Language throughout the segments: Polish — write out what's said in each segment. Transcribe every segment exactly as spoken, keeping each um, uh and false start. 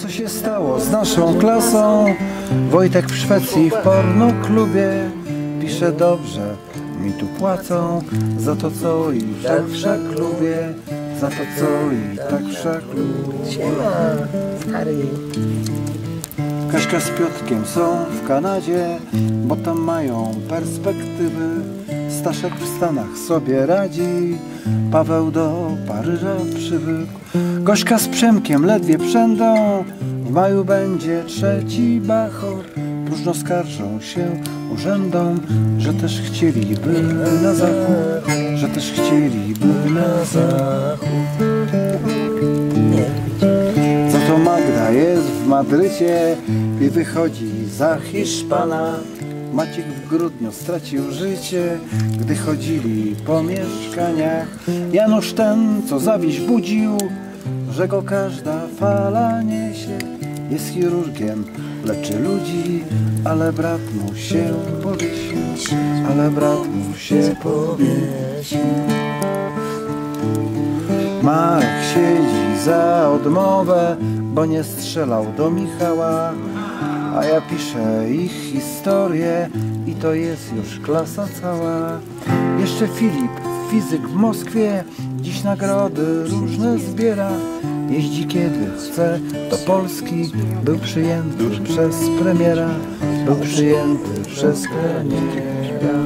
Co się stało z naszą klasą? Wojtek w Szwecji w pornoklubie pisze dobrze, mi tu płacą za to co i tak wszak lubię, za to co i tak wszak lubię. Siema, stary. Kaśka z Piotrkiem są w Kanadzie, bo tam mają perspektywy. Staszek w Stanach sobie radzi, Paweł do Paryża przywykł. Gośka z Przemkiem ledwie przędą, w maju będzie trzeci bachor. Próżno skarżą się urzędom, że też chcieliby na zachód, że też chcieliby na zachód. Za to Magda jest w Madrycie i wychodzi za Hiszpana. Maciek w grudniu stracił życie, gdy chodzili po mieszkaniach. Janusz ten, co zawiść budził, że go każda fala niesie. Jest chirurgiem, leczy ludzi, ale brat mu się powiesił, ale brat mu się powiesił. Marek siedzi za odmowę, bo nie strzelał do Michała. A ja piszę ich historię i to jest już klasa cała. Jeszcze Filip, fizyk w Moskwie, dziś nagrody różne zbiera. Jeździ kiedy chce do Polski, był przyjęty przez premiera, był przyjęty przez premiera.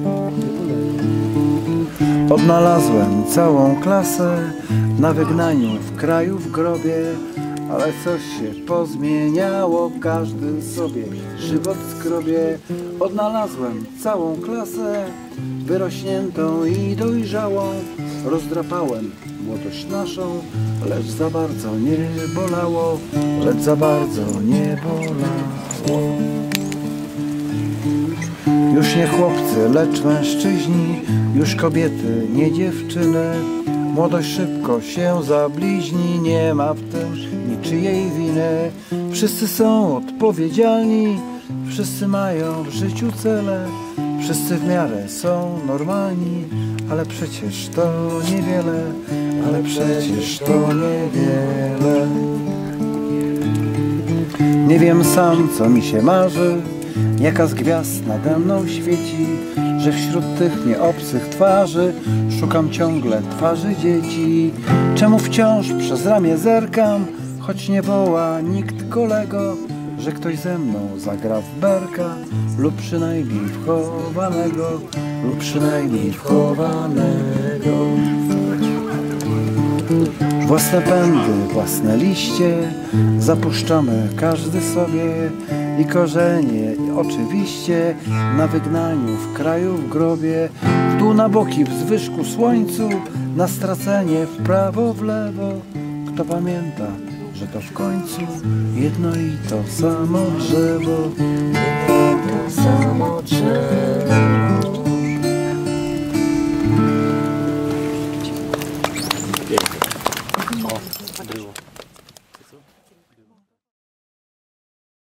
Odnalazłem całą klasę na wygnaniu w kraju w grobie. Ale coś się pozmieniało, każdy sobie żywot skrobie. Odnalazłem całą klasę, wyrośniętą i dojrzałą. Rozdrapałem młodość naszą, lecz za bardzo nie bolało, lecz za bardzo nie bolało. Już nie chłopcy, lecz mężczyźni, już kobiety, nie dziewczyny. Młodość szybko się zabliźni, nie ma w tym niczyjej winy. Wszyscy są odpowiedzialni, wszyscy mają w życiu cele. Wszyscy w miarę są normalni, ale przecież to niewiele, ale przecież to niewiele. Nie wiem sam, co mi się marzy, jaka z gwiazd nade mną świeci, że wśród tych nieobcych twarzy szukam ciągle twarzy dzieci. Czemu wciąż przez ramię zerkam, choć nie woła nikt kolego, że ktoś ze mną zagra w berka, lub przynajmniej wchowanego, lub przynajmniej wchowanego. Własne pędy, własne liście zapuszczamy każdy sobie i korzenie oczywiście na wygnaniu w kraju w grobie. W dół na boki w zwyżku słońcu, na stracenie w prawo w lewo. Kto pamięta, że to w końcu jedno i to samo drzewo.